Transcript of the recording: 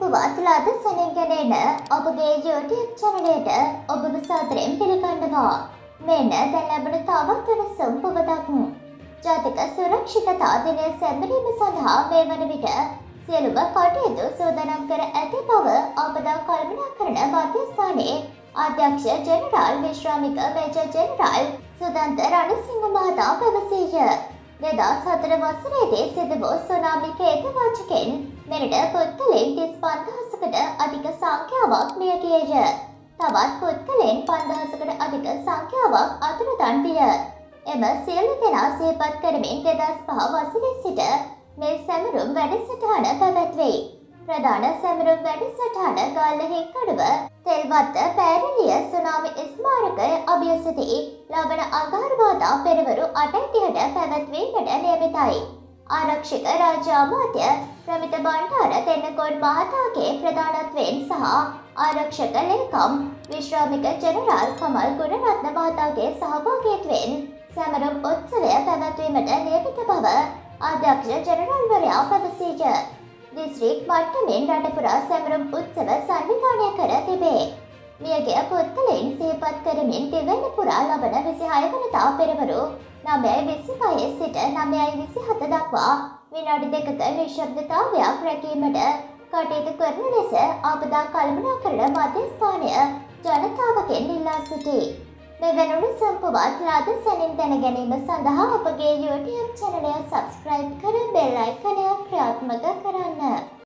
සම්පුවත් ලද සැනින්ගෙනෙන ඔබගේ YouTube චැනලයට ඔබව සාදරයෙන් පිළිගන්නවා. මෙන්න දැන් ලැබෙන තවත් වෙනසක් පුවතක්. ජාතික සුරක්ෂිතතා දිනය සැමරීම සඳහා මේ වන විට සියලුම කටයුතු සූදානම් කර ඇති බව ආපදා කළමනාකරණ මධ්‍යස්ථානයේ අධ්‍යක්ෂ ජෙනරාල් විශ්‍රාමික මේජර් ජෙනරාල් සුදන්ත රණසිංහ මහතා පැවසීය. 2004 වසරේදී සිදු වූ සුනාමි කේතවාචකෙන් මෙරට පුද්ගලයන් 35000කට අධික සංඛ්‍යාවක් මිය ගියේය. තවත් පුද්ගලයන් 5000කට අධික සංඛ්‍යාවක් අතුරුදන් විය. එම සියලු දෙනා සිහිපත් කරමින් 2005 වසරේ සිට මේ සැමරුම් වැඩසටහන පැවැත්වේ. ප්‍රධාන සැමරුම් වැඩසටහන ගාල්ල හික්කඩුව තෙල්වත්ත පෑරලිය සුනාමි ස්මාරකය අභියසදී ලබන අඟහරුවාදා පෙරවරු 8:30ට පැවැත්වීමට නියමිතයි. ආරක්ෂක රාජ්‍ය අමාත්‍ය ප්‍රමිත බණ්ඩාර තෙන්නකෝන් මහතාගේ ප්‍රධානත්වයෙන් සහ ආරක්ෂක ලේකම් විශ්‍රාමික ජෙනරාල් කමල් ගුණරත්න මහතාගේ සහභාගීත්වයෙන් සැමරුම් උත්සවය පැවැත්වීමට නියමිත බව අධ්‍යක්ෂ ජෙනරාල්වරයා පැවසීය. දිස්ත්‍රික් මට්ටමින් රට පුරා සැමරුම් උත්සව සංවිධානය කර තිබේ. මියගිය පුද්ගලයන් සිහිපත් කරමින් දිවයින පුරා ලබන 26 වනදා පෙරවරු 9:25 සිට 9:27 දක්වා විනාඩි 2ක නිශ්ශබ්දතාවයක් රැකීමට කටයුතු කරන ලෙස ආපදා කළමනාකරණ මධ්‍යස්ථානය ජනතාවගෙන් ඉල්ලා සිටී. මෙවැනි සම්පවත් ලාද සැනින් දැන ගැනීම සඳහා අපගේ YouTube චැනලය සබ්ස්ක්‍රයිබ් කර බෙල් අයිකනය ක්‍රියාත්මක කරන්න.